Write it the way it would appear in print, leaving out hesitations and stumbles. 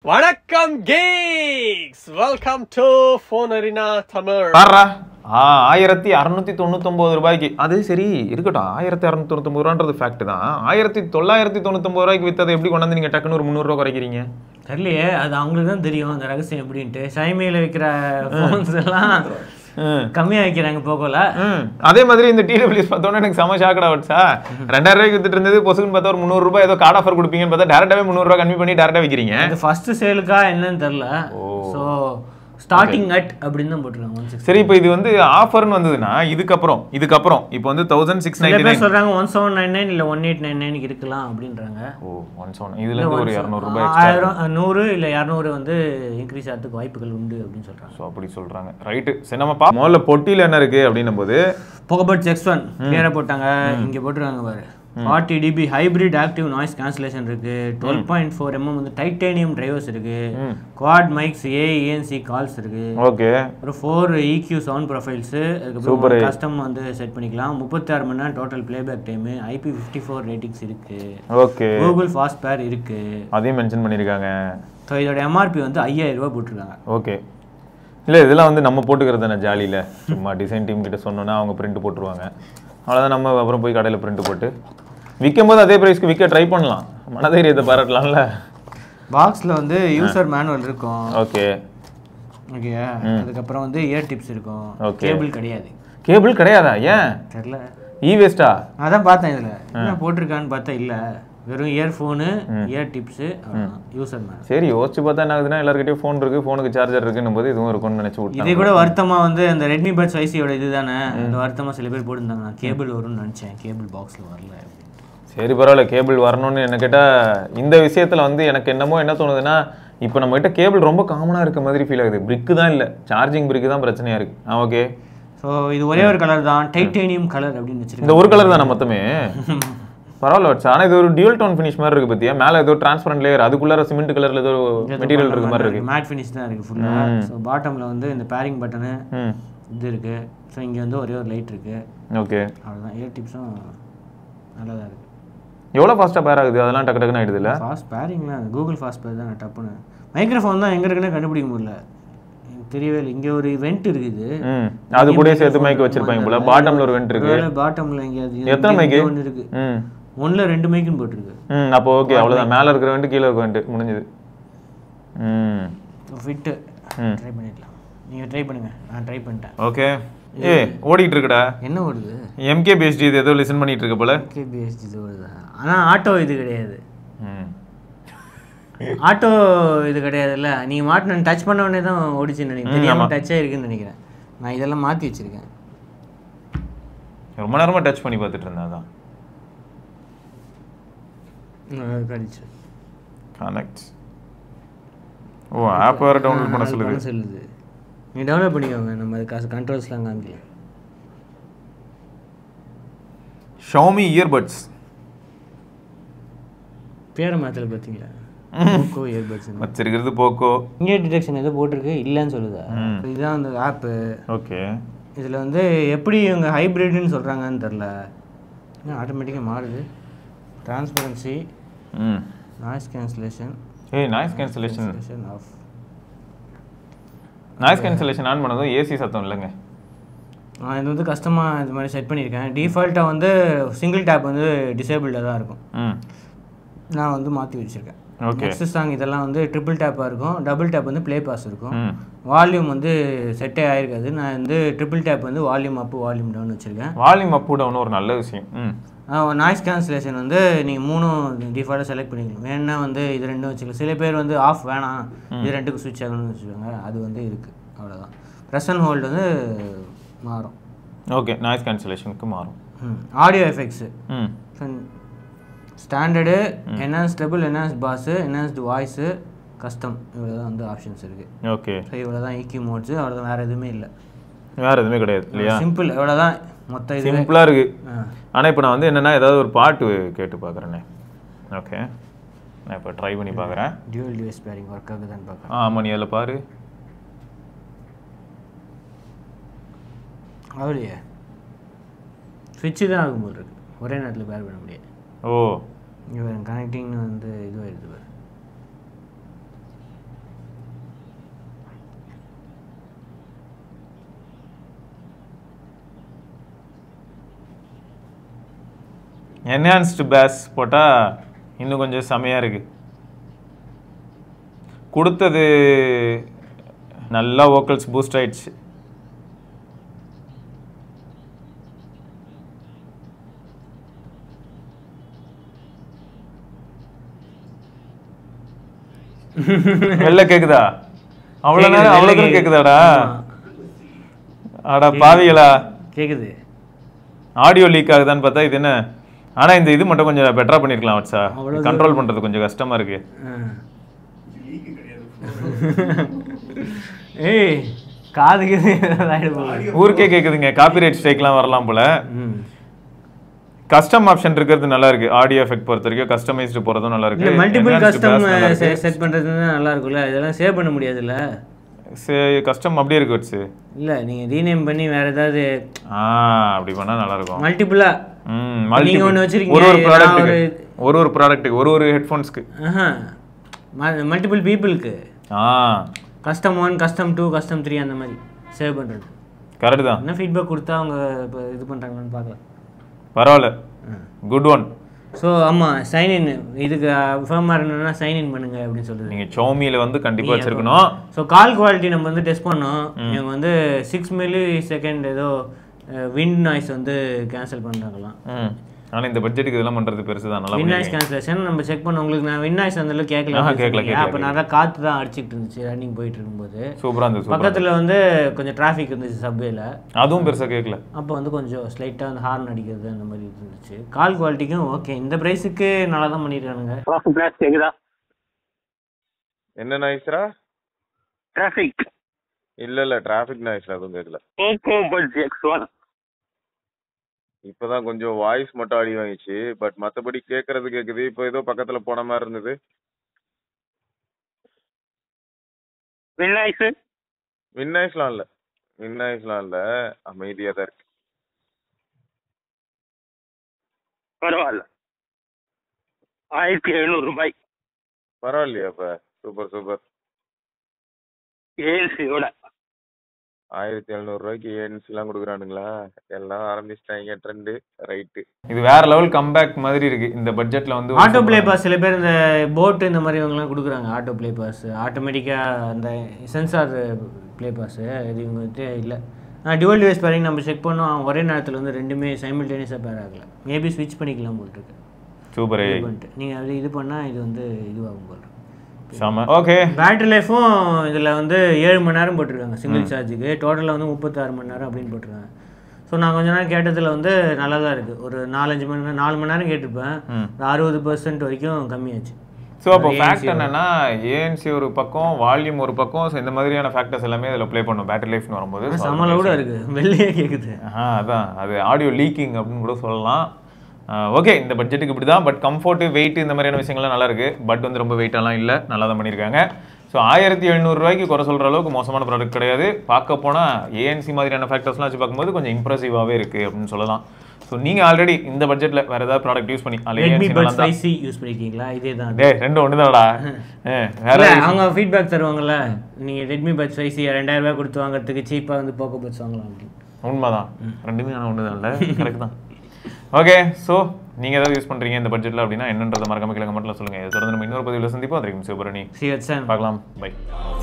வணக்கம் geeks, welcome to Phone Arena Tamil. பாரா 1699 ரூபாய்க்கு அது சரி இருக்கட்டும். 1699 ரூபான்றது ஃபேக்ட் தான். 1999 ரூபாய்க்கு வித்ததை எப்படி கொண்டு வந்து நீங்க டக்குன்னு ஒரு 300 ரூபாய் குறைக்கிறீங்க? தெரியலையே, அது அவங்களுக்கு தான் தெரியும் அந்த ரகசியம் எப்படின்ட்டு. ஷைமியில் விற்கிற ஃபோன்ஸ் எல்லாம் கம்மியாக வைக்கிறாங்க போகல. அதே மாதிரி இந்த டிடபிள்யூஎஸ் பார்த்தோன்னா எனக்கு செம ஷாக்கடா வச்சா 2000 ரூபாய்க்கு வித்துட்டு இருந்தது பொசுக்குன்னு பார்த்தா ஒரு 300 ரூபாய் ஏதோ கார்டு ஆஃபர் கொடுப்பீங்கன்னு பார்த்தா டேரக்டாவே 300 ரூபாய் கம்மி பண்ணி டேரக்டா விற்கிறீங்க. இது ஃபர்ஸ்ட் சேலுக்கா என்னன்னு தெரியல. ஸோ ஸ்டார்டிங் அட் அப்படின்னு தான் போட்டுருக்காங்க. சரி, இப்போ இது வந்து ஆஃபர்னு வந்ததுன்னா இதுக்கப்புறம் இப்போ வந்து 1699 சொல்றாங்க 1799 இல்ல 1899 இருக்கலாம் அப்படின்றாங்க. ஓ 17 இதுல இருந்து ஒரு 200 ரூபாய் எக்ஸ்ட்ரா 100 இல்ல 200 வந்து இன்க்ரீஸ் ஆகிறதுக்கு வாய்ப்புகள் உண்டு அப்படின்னு சொல்றாங்க. சோ அப்படி சொல்றாங்க. ரைட். சரி, நம்ம முதல்ல பொட்டியில என்ன இருக்கு அப்படின்னும்போது போகபட் X1 கிளியரா போட்டாங்க. இங்க போட்டுருக்காங்க பாரு, 40 dB hybrid active noise cancellation இருக்கு, 12.4 mm வந்து டைட்டேனியம் டிரைவர்ஸ் இருக்கு, குவாட் மைக்ஸ் ANC கால்ஸ் இருக்கு, ஓகே, ஒரு 4 EQ சவுண்ட் ப்ரொஃபைல்ஸ், அதுக்கப்புறம் கஸ்டம் வந்து செட் பண்ணிக்கலாம், 36 மணி நேரம் total playback time, IP54 ratings இருக்கு, ஓகே, கூகுள் ஃபாஸ்ட் பேர் இருக்கு, அதையும் மென்ஷன் பண்ணிருக்காங்க. ஸோ இதோட MRP வந்து 5000 ரூபாய் போட்டிருக்காங்க. ஓகே, இல்லை இதெல்லாம் வந்து நம்ம போட்டுக்கிறது தானே ஜாலியில். சும்மா டிசைன் டீம் கிட்ட சொன்னோன்னா அவங்க பிரிண்ட் போட்டுருவாங்க. அவ்வளோதான். நம்ம அப்புறம் போய் கடையில் பிரிண்ட் போட்டு விற்கும் போது அதே ப்ரைஸ்க்கு விற்க ட்ரை பண்ணலாம். மனதைரியத்தை பாராட்டலாம்ல. பாக்ஸில் வந்து யூசர் மேனுவல் இருக்கும். ஓகே ஓகே, அதுக்கப்புறம் வந்து இயர் டிப்ஸ் இருக்கும். ஓகே, கேபிள் கிடையாது. கேபிள் கிடையாதா? ஏன் தெரியல, வேஸ்டா? அதான் பார்த்தேன் இதில் என்ன போட்டிருக்கான்னு பார்த்தா இல்லை, வெறும் earphone ear tips user man. சரி, யோசிச்சு பார்த்தா என்ன ஆகுதுன்னா எல்லாருக்கிட்டையும் ஃபோன் இருக்குது, ஃபோனுக்கு சார்ஜர் இருக்குன்னும் போது இதுவும் இருக்கும்னு நினச்சி விட்டு இதே கூட வருத்தமாக வந்து அந்த ரெட்மி பட்ஸ் ஐசியோட இது தானே, அந்த வருத்தமாக சில பேர் போட்டிருந்தாங்க. நான் கேபிள் வரும்னு நினச்சேன், கேபிள் பாக்ஸில் வரல. சரி பரவாயில்ல, கேபிள் வரணும்னு என்ன கேட்டால் இந்த விஷயத்தில் வந்து எனக்கு என்னமோ என்ன தோணுதுன்னா, இப்போ நம்மகிட்ட கேபிள் ரொம்ப காமனாக இருக்க மாதிரி ஃபீல் ஆகுது. பிரிக்கு தான் இல்லை, சார்ஜிங் பிரிக்கு தான் பிரச்சனையாக இருக்குது. ஓகே, ஸோ இது ஒரே ஒரு கலர் தான், டைட்டேனியம் கலர் அப்படின்னு வச்சுருக்கேன். இந்த ஒரு கலர் தானே மொத்தமே? பரவாயில்ல வச்சா. ஆனால் இது ஒரு டியூல் டோன் ஃபினிஷ் மாதிரி இருக்குது பற்றியா? மேலே ஏதோ டிரான்ஸ்பரண்ட் லேயர், அதுக்குள்ளார சிமெண்ட் கலரில் ஏதோ மெட்டீரியல் இருக்க மாதிரி இருக்குது. மேட் ஃபினிஷ் தான் இருக்குது ஃபுல்லாக. ஸோ பாட்டமில் வந்து இந்த பேரிங் பட்டனு இது இருக்குது. ஸோ இங்கே வந்து ஒரே ஒரு லைட் இருக்குது. ஓகே, அவ்வளோதான். இயர் டிப்ஸும் நல்லா தான் இருக்குது. எவ்வளோ ஃபாஸ்ட்டாக பேர் ஆகுது? அதெல்லாம் டக்கு டக்குன்னு ஆகிடுது இல்லை? ஃபாஸ்ட் பேரிங்லாம் கூகுள் ஃபாஸ்ட் பேர் தான் டப்புன்னு. மைக்ரோஃபோன் தான் எங்கே இருக்குன்னு கண்டுபிடிக்க முடியல, தெரியவே இல்லை. இங்கே ஒரு வெண்ட் இருக்குது, அது கூட சேர்த்து மைக் வச்சிருப்பாங்க போல. பாட்டம்ல ஒரு வெண்ட் இருக்கு. பாட்டம்ல இங்கே எத்தனை மைக்? ஒன்று இருக்கு, ஒன்றுல 2 மைக்குன்னு போட்டிருக்கு. அப்போ ஓகே, அவ்வளோதான். மேலே இருக்கிற வெண்ட் கீழே இருக்க வெண்ட் முடிஞ்சது. ஃபிட்டு ட்ரை பண்ணிடலாம். நீங்கள் ட்ரை பண்ணுங்க, நான் ட்ரை பண்ணிட்டேன். ஓகே. ஓடிட்டு இருக்குடா. என்ன ஓடுது? MKBHD இது ஏதோ லிசன் பண்ணிட்டு இருக்க போல. MKBHD இது ஓடுதா? ஆனால் ஆட்டோ இது கிடையாது. ஆட்டோ இது கிடையாதுல்ல. நீங்கள் மாட்டின டச் பண்ண உடனே தான் ஓடிச்சுன்னு நினைக்கிறேன். தெரியாமல் டச் ஆகிருக்குன்னு நினைக்கிறேன். நான் இதெல்லாம் மாற்றி வச்சுருக்கேன். ரொம்ப நேரமாக டச் பண்ணி பார்த்துட்டு இருந்தேன். அதான் கடிச்சு கனெக்ட். ஓ, ஆப் வேறு டவுன்லோட் பண்ண சொல்லுது. நீ டவுன்லோட் பண்ணிக்கோங்க, நம்ம அது காசு கண்ட்ரோல்ஸ்லாம் காமிக்கல. Xiaomi இயர்பட்ஸ் பேரை மாற்றல பார்த்தீங்களா? போக்கோ இயர்பட்ஸ் வச்சிருக்கிறது போக்கோ. இங்கே டிடெக்ஷன் எதோ போட்டிருக்கு, இல்லைன்னு சொல்லுதா? இதுதான் அந்த ஆப்பு. ஓகே, இதில் வந்து எப்படி இவங்க ஹைப்ரிட்னு சொல்கிறாங்கன்னு தெரில. ஆட்டோமேட்டிக்காக மாறுது. Transparency, noise cancellation. Noise cancellation off. Noise cancellation on பண்ணதும் ஏசி சத்தம் இல்லைங்க. இது வந்து கஸ்டமாக இது மாதிரி செட் பண்ணியிருக்கேன். டிஃபால்ட்டாக வந்து சிங்கிள் டேப் வந்து டிசேபிள்டாக தான் இருக்கும். நான் வந்து மாற்றி வச்சுருக்கேன். நெக்ஸ்ட் சாங் இதெல்லாம் வந்து ட்ரிபிள் டேப்பாக இருக்கும், டபுள் டேப் வந்து ப்ளே பாஸ் இருக்கும். வால்யூம் வந்து செட்டே ஆகிருக்காது. நான் வந்து ட்ரிபிள் டேப் வந்து வால்யூம் அப்பு வால்யூம் டவுன் வச்சுருக்கேன். வால்யூம் அப்பு டவுன் ஒரு நல்ல விஷயம். நாய்ஸ் கேன்சலேஷன் வந்து நீங்கள் 3 டிஃபால்ட்டாக செலக்ட் பண்ணிக்கலாம். வேணா வந்து இது 2 வச்சுக்கலாம். சில பேர் வந்து ஆஃப் வேணாம், இது 2க்கு ஸ்விட்ச் ஆகணும்னு வச்சுக்கோங்க. அது வந்து இருக்குது, அவ்வளோதான். ப்ரெஸ் அண்ட் ஹோல்டு வந்து மாறும். ஓகே, நாய்ஸ் கேன்சலேஷனுக்கு மாறும். Audio effects standard, enhanceable, enhanced bass, enhanced voice, custom, இவ்வளோ தான் வந்து ஆப்ஷன்ஸ் இருக்குது. ஓகே, ஸோ இவ்வளோ தான் EQ மோட்ஸு, அவ்வளோதான். வேறு எதுவுமே இல்லை, வேறு எதுவுமே கிடையாது இல்லையா? சிம்பிள், இவ்வளோ தான் மொத்தம். இது சிம்பிளாக இருக்குது. ஆனால் இப்போ நான் வந்து என்னென்னா ஏதாவது ஒரு பாட்டு கேட்டு பார்க்குறேனே. ஓகே, நான் இப்போ ட்ரை பண்ணி பார்க்குறேன். டியூவல் டிவைஸ் பேரிங் ஒர்க் ஆகுதான்னு பார்க்குறேன். ஆமாம், நீ அதில் பாரு. அவ்வளோயே ஸ்விட்சு தான் ஆகும் போல் இருக்குது, ஒரே நேரத்தில் பேர் பண்ண முடியாது. ஓ, இங்கே கனெக்டிங்னு வந்து இதுவாகிடுது பாரு. என்ஹான்ஸ்டு பேஸ் போட்டால் இன்னும் கொஞ்சம் செமையாக இருக்குது. கொடுத்தது நல்லா வோக்கல்ஸ் பூஸ்ட் ஆயிடுச்சு. வெளில கேக்குதா? அவ்வளோ நேரம் அவ்வளோ தூரம் கேக்குதாடா? ஆடா பாவிகளா, கேக்குது. ஆடியோ லீக் ஆகுதான்னு பார்த்தா இது என்ன? ஆனால் இந்த இது மட்டும் கொஞ்சம் பெட்டராக பண்ணியிருக்கலாம் வச்சா. கண்ட்ரோல் பண்ணுறது கொஞ்சம் கஷ்டமாக இருக்கு. ஏய் காதுக்கு ஊருக்கே கேட்குதுங்க. காப்பிரைட் ஸ்ட்ரைக்லாம் வரலாம் போல. கஸ்டம் ஆப்ஷன் இருக்கிறது நல்லா இருக்கு. ஆடியோ எஃபெக்ட் பொறுத்த வரைக்கும் கஸ்டமைஸ்டு போகிறதும் நல்லா இருக்கு. மல்டிபிள் கஸ்டம் செட் பண்ணுறது நல்லா இருக்கும்ல, இதெல்லாம் சேவ் பண்ண முடியாதுல்ல. கஸ்டம் அப்படியே இருக்கு வச்சு. இல்லை நீங்கள் ரீநேம் பண்ணி வேற ஏதாவது அப்படி பண்ணால் நல்லா இருக்கும். மல்டிபிளா நீங்க ஒன்று வச்சிருக்கீங்க. ஒரு ப்ராடக்ட்டுக்கு ஒரு ஹெட்ஃபோன்ஸ்க்கு மல்டிபிள் பீப்புளுக்கு கஸ்டம் 1 கஸ்டம் 2 கஸ்டம் 3 அந்த மாதிரி சேவ் பண்ணுறது கரெக்ட் தான். என்ன ஃபீட்பேக் கொடுத்தா அவங்க இப்போ இது பண்ணுறாங்கன்னு பார்க்கலாம். பரவாயில்ல, குட் ஒன். ஸோ ஆமாம், சைன்இன் இதுக்கு ஃபேமாக இருந்ததுன்னா சைன்இன் பண்ணுங்க அப்படின்னு சொல்லுது. நீங்கள் சோமியில் வந்து கண்டிப்பாக வச்சுருக்கணும். ஸோ கால் குவாலிட்டி நம்ம வந்து டெஸ்ட் பண்ணோம். இவங்க வந்து 6 millisecond ஏதோ விண்ட் நாய்ஸ் வந்து கேன்சல் பண்ணுறாங்களாம். ஆனால் இந்த பட்ஜெட்டுக்கு இதெல்லாம் பண்ணுறது பெருசு தான். நல்லா விண்ட் நாய்ஸ் கேன்சலேஷன் நம்ம செக் பண்ண. உங்களுக்கு நான் விண்ட் நாய்ஸ் அந்தளவுக்கு கேட்கல. அப்போ நல்லா காற்று தான் அடிச்சிக்கிட்டு இருந்துச்சு ரன்னிங் போயிட்டு இருக்கும்போது. சூப்பராக இருந்துச்சு. பக்கத்தில் வந்து கொஞ்சம் டிராஃபிக் இருந்துச்சு சப்வேல, அதுவும் பெருசாக கேட்கல. அப்போ வந்து கொஞ்சம் ஸ்லைட்டாக அந்த ஹார்ன் அடிக்கிறது அந்த மாதிரி இருந்துச்சு. கால் குவாலிட்டிக்கும் ஓகே, இந்த ப்ரைஸுக்கு நல்லா தான் பண்ணியிருக்கானுங்க. கேக்குதா? என்ன நாய்ஸ்ரா? டிராஃபிக் இல்ல டிராஃபிக் நாய்ஸ்ல அதுவும் கேட்கல. போக்கோ பட்ஜ் X1 இப்பதான் கொஞ்சம் வாய்ஸ் மட்டும் அடி வாங்கிச்சு. பட் மத்தபடி கேட்கறது கேக்குது. இப்போ ஏதோ பக்கத்துல போன மாதிரி இருந்தது. வின்னாய்ஸ்லாம் இல்ல, அமைதியா தான் இருக்கு. பரவாயில்ல. 1700 ரூபாய். பரவாயில்லையா? அப்ப சூப்பர். ஏசியோட 1700 ரூபாய்க்கு ஏஎன்சி எல்லாம் கொடுக்குறானுங்களா? எல்லாம் ஆரம்பிச்சிட்டாங்க ட்ரெண்டு. ரைட்டு, இது வேற லெவல் கம்பேக் மாதிரி இருக்கு இந்த பட்ஜெட்ல. வந்து ஆட்டோ பிளே பாஸ் சில பேர் இந்த போட் இந்த மாதிரி இவங்கலாம் கொடுக்குறாங்க. ஆட்டோ பிளே பாஸ் ஆட்டோமேட்டிக்காக அந்த சென்சார் பிளே பாஸ் இது இவங்ககிட்ட இல்லை. டியூவல் டிவைஸ் பேரிங் நம்ம செக் பண்ணோம். ஒரே நேரத்தில் வந்து ரெண்டுமே சைமில்டேனியஸாக பேர் ஆகலை. மேபி ஸ்விட்ச் பண்ணிக்கலாம் போட்டுருக்கு. சூப்பர். நீங்கள் அது இது பண்ணால் இது வந்து இதுவாகும் போல். ஓகே, பேட்டரி லைஃபும் இதில் வந்து 7 மணி நேரம் போட்டிருக்காங்க சிங்கிள் சார்ஜுக்கு. டோட்டலாக வந்து 36 மணி நேரம் அப்படின்னு போட்டிருக்காங்க. ஸோ நான் கொஞ்ச நேரம் கேட்டதில் வந்து நல்லா தான் இருக்குது. ஒரு 4 மணி நேரம் கேட்டிருப்பேன். 60% வரைக்கும் கம்மியாச்சு. ஸோ அப்போ ஃபேக்ட் என்னன்னா, ஏஎன்சி ஒரு பக்கம், வால்யூம் ஒரு பக்கம், ஸோ இந்த மாதிரியான ஃபேக்டர்ஸ் எல்லாமே அதில் ப்ளே பண்ணும் பேட்டரி லைஃப்னு வரும்போது. சமல கூட இருக்குது, வெளியே கேட்குது. அதான் அது ஆடியோ லீக்கிங் அப்படின்னு கூட சொல்லலாம். ஓகே, இந்த பட்ஜெட்டுக்கு இப்படி தான். பட் கம்ஃபர்ட்டு, வெயிட் இந்த மாதிரியான விஷயங்கள்லாம் நல்லா இருக்குது. பட் வந்து ரொம்ப வெயிட்டெல்லாம் இல்லை, நல்லா தான் பண்ணியிருக்காங்க. ஸோ 1700 ரூபாய்க்கு குறை சொல்கிற அளவுக்கு மோசமான ப்ராடக்ட் கிடையாது. பார்க்க போனால் ஏஎன்சி மாதிரியான ஃபேக்டர்ஸ்லாம் வச்சு பார்க்கும்போது கொஞ்சம் இம்ப்ரெசிவாகவே இருக்குது அப்படின்னு சொல்லலாம். ஸோ நீங்கள் ஆல்ரெடி இந்த பட்ஜெட்டில் வேறு ஏதாவது ப்ராடக்ட் யூஸ் பண்ணி Redmi Buds 5C யூஸ் பண்ணியிருக்கீங்களா? இதே தான். ரெண்டு ஒன்று தான்டா. வேறு அவங்க ஃபீட்பேக் தருவாங்கல்ல, நீங்கள் Redmi Buds 5C 2000 ரூபாய் கொடுத்து வாங்குறதுக்கு சீப்பாக வந்து போக்கோ பட்ஸ் வாங்கலாம் அப்படின்னு. உண்மைதான், ரெண்டுமே ஆனால் ஒன்று தான் இல்லை, கரெக்ட் தான். ஓகே, ஸோ நீங்கள் ஏதாவது யூஸ் பண்ணுறீங்க இந்த பட்ஜெட்டில் அப்படின்னா என்னன்றதை மறக்காம கீழே கமெண்ட்டில் சொல்லுங்கள். தொடர்ந்து நம்ம இன்னொரு பதிவில் சந்திப்போம். அது வரைக்கும் சிவபரணி பார்க்கலாம். பை.